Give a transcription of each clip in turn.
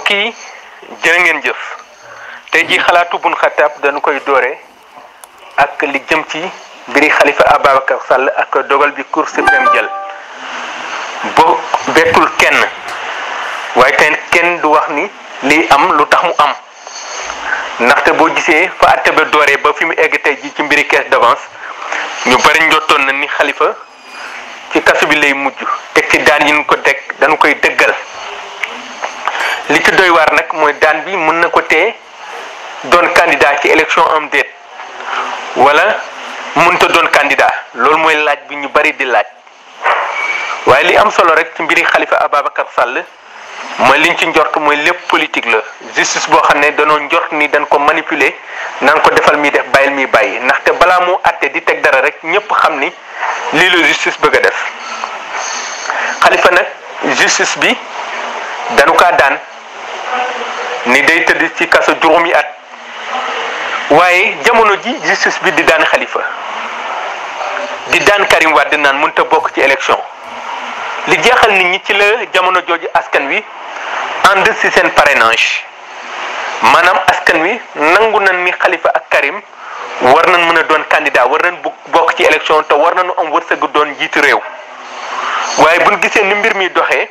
mbokk yi jërë ngeen jëf tey ji xalaatu bun xataab dañu koy doore ak li jëm ci mbiri Khalifa Ababacar Sall ak dogal bi Cour suprême jël bo bettul kenn waaye tey kenn du wax ni lii am lu tax mu am ndaxte boo gisee fa atte ba dooree ba fi mu egg tey ji ci mbiri caisse d'avance ñu bari njottoon na ni Khalifa ci kasu bi lay mujj teg ci daan yi ñu ko teg dañu koy dëggal li ci doy waar nag mooy daan bi mën na ko tee doon candidat ci élection am déet wala mënta doon candidat loolu mooy laaj bi ñu bari di laaj waaye li am solo rek ci mbiri Khalifa Ababacar Sall mooy liñ ci njort mooy lépp politique la justice boo xam ne danoo njort ni dañ ko manipuler naan ko defal mi def bàyyil mi bàyyi ndaxte balaa moo àtte di teg dara rek ñëpp xam ni lii la justice bëgg a def Khalifa nag justice bi dañu kaa daan ni day tëdd ci kaso juróomi at waaye jamono ji justice bi di daan Khalifa di daan Karim Wade naan mënta bokk ci élection li jeexal nit ñi ci la jamono jooju askan wi ànd ci seen parrainage maanaam askan wi nangu nañ ni Khalifa ak Karim war nañ mën a doon candidat war nañ bokk ci élection te war nañu am wërsëgu doon jiitu réew waaye buñ gisee ni mbir mi doxee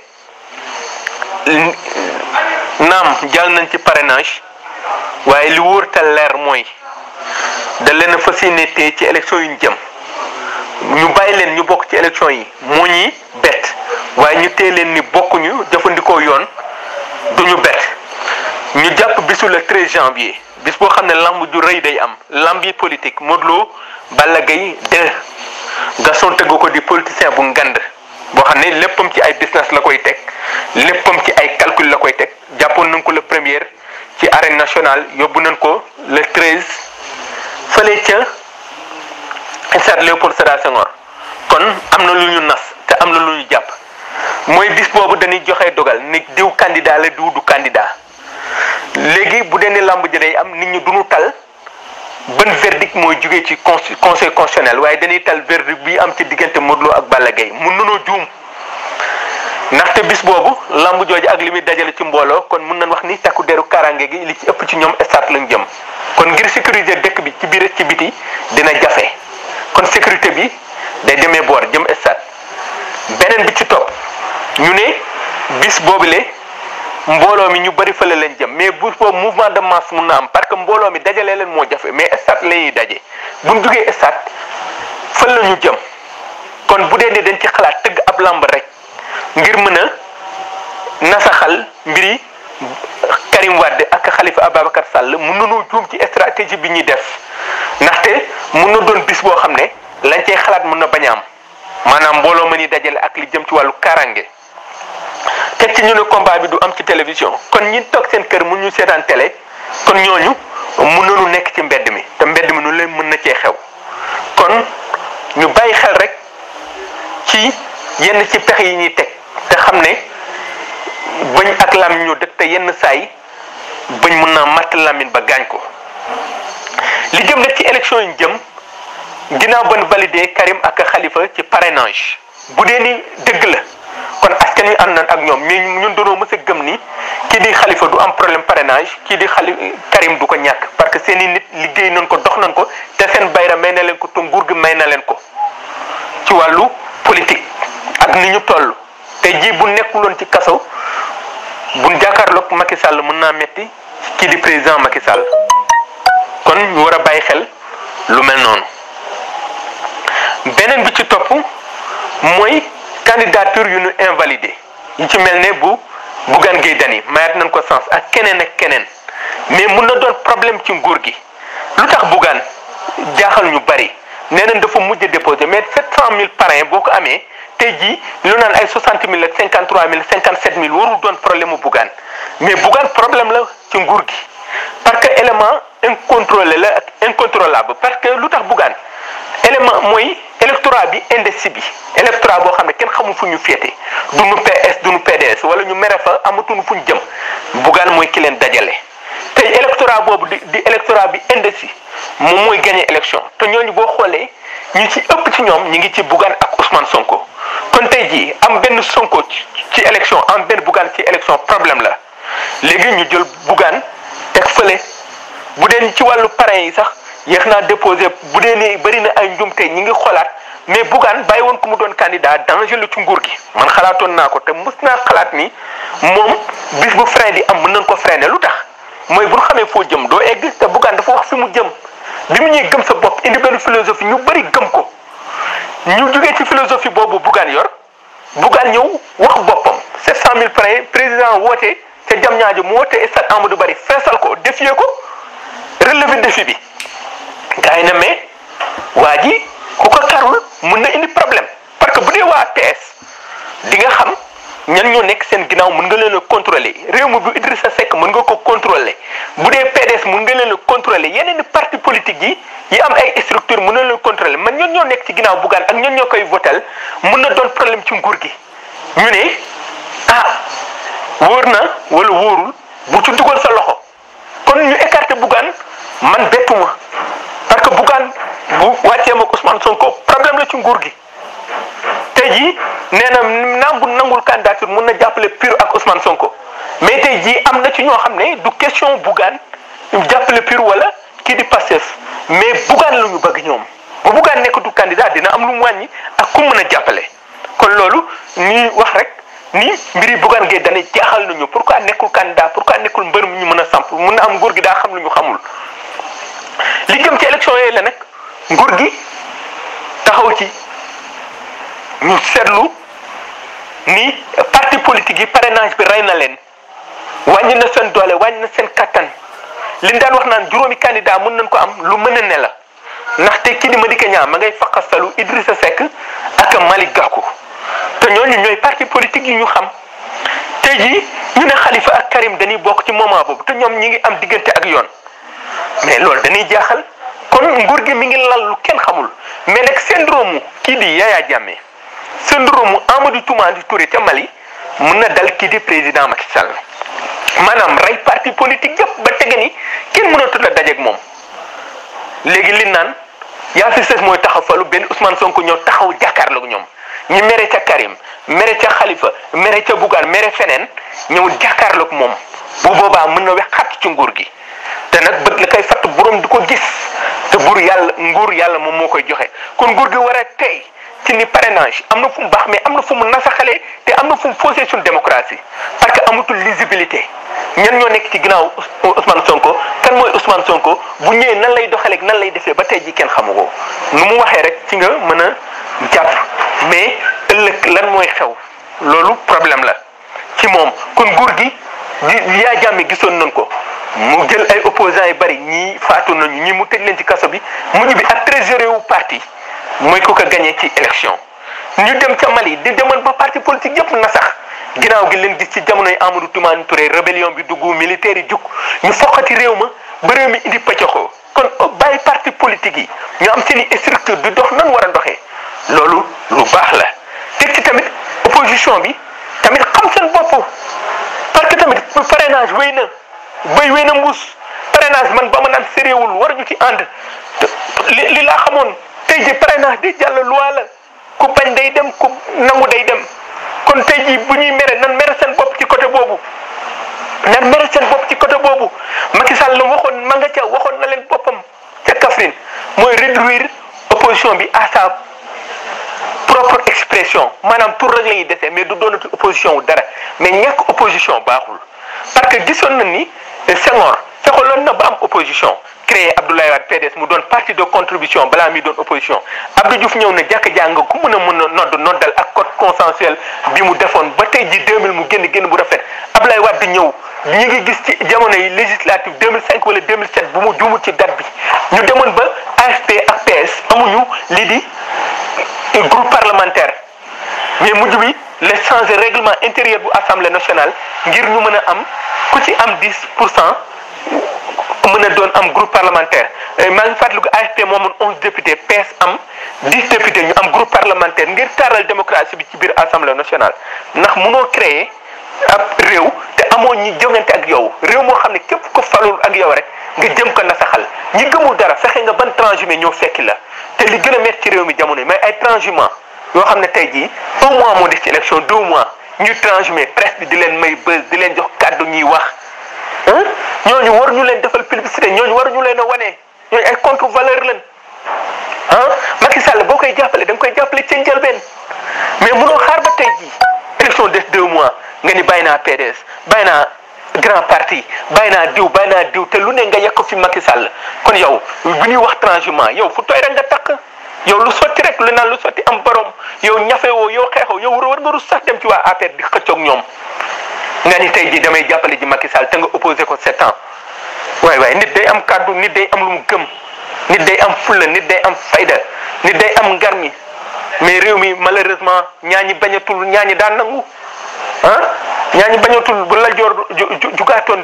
naam jàll nañ ci parrainage waaye li wóor te leer mooy da leen a fas yéene tey ci élection yu ñu jëm ñu bàyyi leen ñu bokk ci élection yi moo ñi bett waaye ñu téye leen ni bokkuñu jëfandikoo yoon duñu bett ñu jàpp bisu le 13 janvier bis boo xam ne lamb ju rëy day am lamb yi politique Modou Lo Balla Gaye 2 Gaston tëgg ko di politicien bu ngand boo xam ne léppam ci ay business la koy teg léppam ci ay calcul la koy teg jàppoon nañ ko le premier ci arène nationale yóbbu nañ ko le 13 fële ca stade Léopold Sédar Senghor kon am na lu ñu nas te am na lu ñu jàpp mooy bis boobu dañuy joxe dogal ni diw candidat la diw du candidat léegi bu dee ni lamb ji day am nit ñi duñu tal ban verdict mooy jugee ci conseil constitutionnel waaye dañuy tal verdict bi am ci diggante Modou Lo ak Balla Gaye mun nanoo juum ndaxte bis boobu lamb jooju ak li muy dajale ci mbooloo kon mun nañ wax ni takku deru karange gi li ci ëpp ci ñoom stade lañ jëm kon ngir sécuriser dëkk bi ci biir ci biti dina jafe kon sécurité bi day demee boor jëm stade beneen bi ci topp ñu ne bis boobule mbooloo mi ñu bari fële leen jëm mais bu boobu mouvement de masse mun na am parce que mbooloo mi dajalee leen moo jafe mais stade la ñuy daje buñ jugee stade fël la ñu jëm kon bu dee ni dañ ci xalaat tëgg ab lamb rek ngir mën a nasaxal mbiri Karim Wade ak Khalifa Ababacar Sall mun nañoo juum ci stratégie bi ñuy def ndaxte mun na doon bis boo xam ne lañ cey xalaat mun na bañ a am maanaam mbooloo ma ni dajale ak li jëm ci wàllu kaaraange teg ci ñu ne combat bi du am ci télévision kon ñi toog seen kër mun ñu seetaan télé kon ñooñu mun nañu nekk ci mbedd mi te mbedd mi nu leen mën na cee xew kon ñu bàyyi xel rek ci yenn ci pexe yi ñuy teg te xam ne bañ ak làmmiñ ñoo dëkk te yenn saay bañ mun naa matt làmmiñ ba gaañ ko li jëm nag ci élection yi jëm ginnaaw ban validé Karim ak Khalifa ci parrainage bu dee ni dëgg la kon askan wi ànd nañ ak ñoom mais ñun doonoo mës a gëm ni kii di Khalifa du am problème parrainage kii di Karim du ko ñàkk parce que seen i nit liggéey nañ ko dox nañ ko te seen bayra may na leen ko te nguur gi may na leen ko ci wàllu politique ak ni ñu toll te ji bu nekkuloon ci kaso buñ jàkkaarloog Macky Sall mën naa metti kii di président Macky Sall kon ñu war a bàyyi xel lu mel noonu beneen bi ci topp mooy candidature yu ñu invalidé yi ci mel ne bu Bougane Gueye Dany mayat nañ ko sens ak keneen ak keneen mais mun na doon problème ci nguur gi lu tax Bougane jaaxal ñu bari nee nañ dafa mujj déposé mais 700 000 parrains boo ko amee tey jii lu naan ay 60 000 ak 53 000 57 000 warul doon problème mu Bougane mais Bougane problème la ci nguur gi parce que élément incontrôlé la ak incontrôlable parce que lu tax Bougane élément mooy électorat bi indécis bi électorat boo xam ne kenn xamul fu ñu féete du nu PS du nu PDS wala ñu mere fa amatuñu fu ñu jëm Bougane mooy ki leen dajale tey électorat boobu di électorat bi indécis moom mooy gagné élection te ñooñu boo xoolee ñu ci ëpp ci ñoom ñu ngi ci Bougane ak Ousmane Sonko kon tey jii am benn Sonko ci élection am benn Bougane ci élection problème la léegi ñu jël Bougane teg fële bu dee ci wàllu parrain yi sax yéex naa déposé bu dee ni bëri na ay njumte ñi ngi xoolaat mais Bougane bàyyi woon ko mu doon candidat danger la ci nguur gi man xalaatoon naa ko te mës naa xalaat ni moom bis bu frein di am mën nañ ko freiner lu tax mooy bu ñu xamee foo jëm doo egg te Bougane dafa wax fi mu jëm bi mu ñuy gëm sa bopp indi benn philosophie ñu bëri gëm ko ñu jógee ci philosophie boobu Bougane yor Bougane ñëw wax boppam 700000 parrain président woote ca Diamniadio mu woote stade Amadou Barry feesal ko défier ko relever défi bi gars yi na mais waa ji ku ko karul mun na indi problème parce que bu dee waa PS di nga xam ñan ñoo nekk seen ginnaaw mën nga leen a contrôler réew mi bu Idrissa Seck mën nga ko contrôler bu dee PDS mën nga leen a contrôler yeneen parti politique yi am ay structure mën na leen contrôler man ñan ñoo nekk ci ginnaaw Bougane ak ñan ñoo koy votel mën na doon problème ci nguur gi ñu ne wóor na wala wóorul bu ci dugal sa loxo kon ñu écarté Bougane man bettuma parce que Bougane bu wàccee ak Ousmane Sonko problème la ci nguur gi tey jii nee na naam bu nangul candidature mun na jàppale PUR ak Ousmane Sonko mais tey jii am na ci ñoo xam ne du question Bougane jàppale PUR wala kii di Pastef mais Bougane la ñu bëgg ñoom bu Bougane nekkatul candidat dina am lu mu wàññi ak ku mën a jàppale kon loolu ñuy wax rek ni mbiri Bougane Gueye Dany jaaxal nañu pourquoi nekkul candidat pourquoi nekkul mbër mu ñu mën a samp mun na am nguur gi daa xam lu ñu xamul li jëm ci élection yooyu la nag nguur gi taxaw ci ñu seetlu ni parti politique yi parrainage bi rey na leen wàññi na seen doole wàññi na seen kattan liñ daan wax naan juróomi candidat mën nañ ko am lu mën a ne la ndaxte kii di Madické Niang ma ngay faqasalu Idrissa Seck ak Malick Gakou te ñooñu ñooy parti politique yi ñu xam tey jii ñu ne Khalifa ak Karim dañuy bokk ci moment boobu te ñoom ñi ngi am diggante ak yoon mais loolu dañuy jaaxal kon nguur gi mi ngi lal lu kenn xamul mais nag syndrome kii di Yaya Jammeh syndrome Amadou Toumani Touré ca Mali mën na dal kii di président Macky Sall maanaam rey parti politique yëpp ba tege ni kenn mënatul a dajeeg moom léegi li naan yaa fi sës mooy taxaw falu benn Ousmane Sonko ñëw taxaw jàkkaarloog ñoom ñi mere ca Karim mere ca Khalifa mere ca Bougane mere feneen ñëw jàkkaarloog moom bu boobaa mën na wex xat ci nguur gi te nag bët la koy fatt borom di ko gis te nguur yàlla moom moo koy joxe kon nguur gi war a tey ci ni parrainage am na fu mu baax mais am na fu mu nasaxalee te am na fu mu faussé suñu démocratie parce que amatul lisibilité ñan ñoo nekk ci ginnaaw Ousmane Sonko kan mooy Ousmane Sonko bu ñëwee nan lay doxaleeg nan lay defee ba tey ji kenn xamu ko nu mu waxee rek ci nga mën a jàpp mais ëllëg lan mooy xew loolu problème la ci moom kon nguur gi di yaa jàmme gisoon nañ ko mu jël ay opposants yu bari ñii faatu nañu ñii mu tëj leen ci kaso bi mujj bi ak trésorier wu parti mooy ku ko gagné ci élection ñu dem ca Mali di demoon ba parti politique yëpp na sax ginnaaw gi leen gis ci jamonoy Amadou Toumani Touré rébellion bi dugg militaire yi jug ñu foqati réew ma ba réew mi indi pëccoxoo kon bàyyi parti politique yi ñu am seen i structure di dox nan war a doxee loolu lu baax la teg ci tamit opposition bi tamit xam seen bopp parce que tamit parrainage wéy na béy wéy na mbuus parrainage man ba ma naan séréewul war ñu ci ànd li laa xamoon tey ji parrainage di jàll loi la ku bañ day dem ku nangu day dem kon tey ji bu ñuy mere nan mere seen bopp ci côté boobu nan mere seen bopp ci côté boobu Macky Sall la waxoon ma nga ca waxoon na leen boppam ca Kaffrine mooy réduire opposition bi à sa propre expression maanaam tur rek la ñuy defee mais du doonati opposition wu dara mais ñàkk opposition baaxul parce que gisoon na ni Senghor fexaloon na ba am opposition créé Abdoulaye Wade PDS mu doon parti de contribution balaa mi doon opposition Abdou Diouf ñëw na jàkk jàng ku mën a noddal ak code consensuel bi mu defoon ba tey ji 2000 mu génn bu rafet Abdoulaye Wade di ñëw ñu ngi gis ci jamono yi législative 2005 wala 2007 bu mu juumul ci date bi ñu demoon ba AFP ak PS amuñu lii di groupe parlementaire mais mujj bi la changé règlement intérieur bu assemblée nationale ngir ñu mën a am ku ci am 10% mën a doon am groupe parlementaire maa ngi fàttaliku AFP moomoon 11 députés PS am 10 députés ñu am groupe parlementaire ngir taaral démocratie bi ci biir assemblée nationale ndax mënoo créer ab réew te amoo ñi jongante ak yow réew moo xam ne képp ko falul ak yow rek nga jëm ko nasaxal ñi gëmul dara fexe nga ban transhumé ñoo fekki la te li gën a métti ci réew mi jamono mais ay transhumant yoo xam ne tey jii 1 mois moo des ci élection 2 mois ñuy transmettre presse bi di leen may buzz di leen jox kàddu ñuy wax ñooñu war ñu leen defal publicité ñooñu war ñu leen a wane ñooñu ay contre valeur lañ Macky Sall boo koy jàppale da nga koy jàppale ca njëlbeen mais mënoo xaar ba tey jii élection des 2 mois nga ni bàyyi naa PDS bàyyi naa grand parti bàyyi naa diw te lu ne nga yekk fi Macky Sall kon yow bu ñuy wax transhumant yow fu tooy rek nga takk yow lu sotti rek lu naan lu sotti am borom yow ñafewoo yow xeexoo yow war nga rus sax dem ci waa APR di xëccoog ñoom nga ni tey jii damay jàppale ji Macky Sall te nga opposé ko 7 ans waaye nit day am kàddu nit day am lu mu gëm nit day am fulla nit day am fayda nit day am ngarmi mais réew mi malheureusement ñaañi bañatul ñaañi daan nangu ñaañi bañatul bu la joor jugaatoon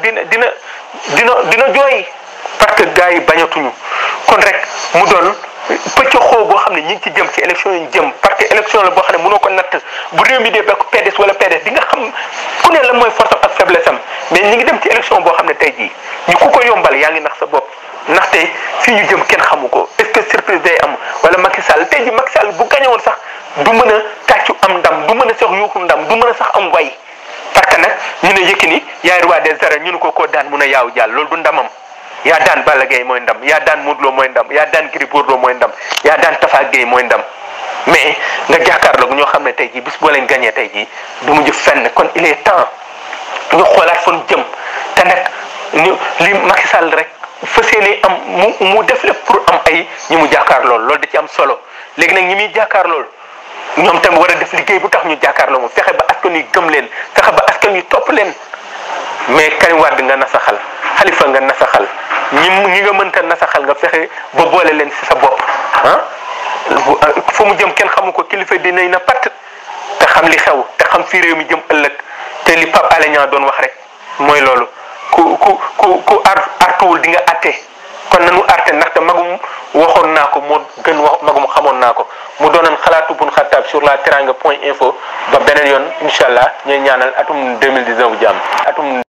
dina jooy parce que gars yi bañatuñu kon rek mu doon pëcc xoo boo xam ne ñi ngi ci jëm ci élection yi ñu jëm parce que élection la boo xam ne mënoo ko natt bu réew mi dee bekk PDS wala PDS di nga xam ku ne lan mooy force ak faiblesse am mais ñi ngi dem ci élection boo xam ne tey jii ñu ku ko yombal yaa ngi nax sa bopp ndaxte fii ñu jëm kenn xamu ko est-ce que surprise day am wala Macky Sall tey jii Macky Sall bu gañe woon sax du mën a tàccu am ndam du mën a sax yuuxu ndam du mën a sax am way parce que nag ñu ne Yékini yaay roi des arènes ñu ne ko daan mun a yaaw jàll loolu du ndamam yaa daan Balla Gaye mooy ndam yaa daan Modou Lo mooy ndam yaa daan Gris Bordeaux mooy ndam yaa daan Tafa Gueye mooy ndam mais nga jàkkaarloog ñoo xam ne tey jii bis boo leen gañee tey jii du mujj fenn kon il est temps ñu xoolaat fan jëm te nag ñu li Macky Sall rek fas yéene am mu def lépp pour am ay ñi mu jàkkaar loolu da ci am solo léegi nag ñi muy jàkkaar lool ñoom tam war a def liggéey bu tax ñu jàkkaarloo moom fexe ba askan wi gëm leen fexe ba askan wi topp leen mais Karim Wade nga nasaxal Khalifa nga nasaxal ñi nga mënta nasaxal nga fexe ba boole leen ci sa bopp fu mu jëm kenn xamu ko kilifa dinañ na patt te xam li xew te xam fi réew mi jëm ëllëg te li Pape Alé Niang doon wax rek mooy loolu ku artuwul di nga atte kon nanu arte ndaxte magum waxoon naa ko moo gën wax magum xamoon naa ko mu doonoon xalaatu bun xattaab sur la teranga point info ba beneen yoon incha allah ñuy ñaanal atum 2019 jàmm